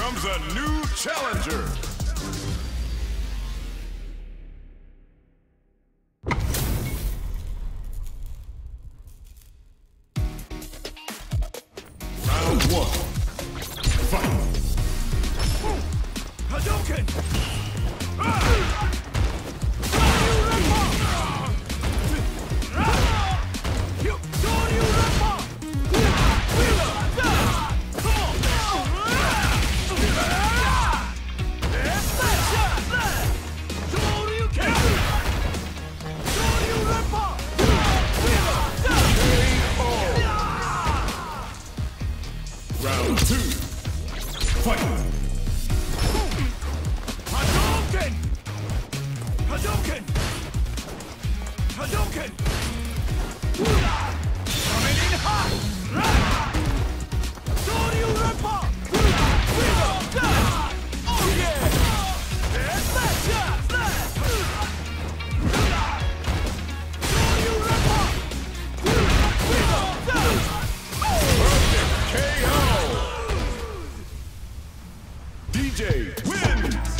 comes a new challenger. Round one. Fight. Hadouken! Round two. Fight! Hadouken! Hadouken! Hadouken! Coming in hot! Soryu Rapper! Oh yeah! There's that shot! Soryu Rapper! Perfect KO! Deejay wins!